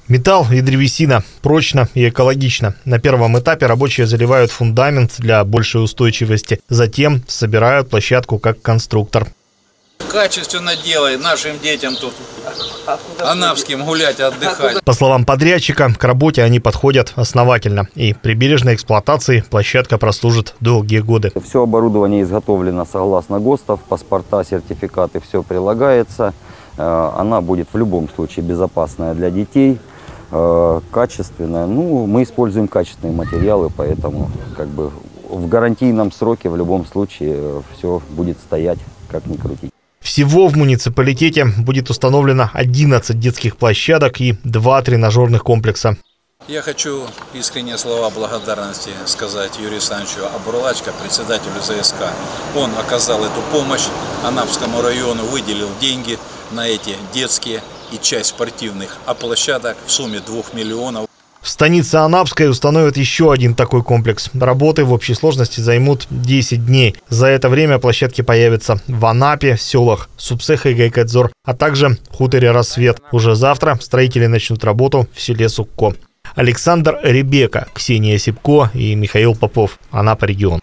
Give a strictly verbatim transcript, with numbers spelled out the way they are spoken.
Металл и древесина. Прочно и экологично. На первом этапе рабочие заливают фундамент для большей устойчивости. Затем собирают площадку как конструктор. Качественно делай, нашим детям тут анапским гулять, отдыхать. По словам подрядчика, к работе они подходят основательно. И при бережной эксплуатации площадка прослужит долгие годы. Все оборудование изготовлено согласно ГОСТов, паспорта, сертификаты, все прилагается. Она будет в любом случае безопасная для детей, качественная. Ну, мы используем качественные материалы, поэтому как бы в гарантийном сроке в любом случае все будет стоять, как ни крути. Всего в муниципалитете будет установлено одиннадцать детских площадок и два тренажерных комплекса. Я хочу искренние слова благодарности сказать Юрию Александровичу Абурлачко, председателю ЗСК. Он оказал эту помощь Анапскому району, выделил деньги на эти детские и часть спортивных площадок в сумме двух миллионов. В станице Анапской установят еще один такой комплекс. Работы в общей сложности займут десять дней. За это время площадки появятся в Анапе, в селах Супсеха и Гайкадзор, а также в хуторе Рассвет. Уже завтра строители начнут работу в селе Сукко. Александр Ребека, Ксения Сипко и Михаил Попов. Анапа регион.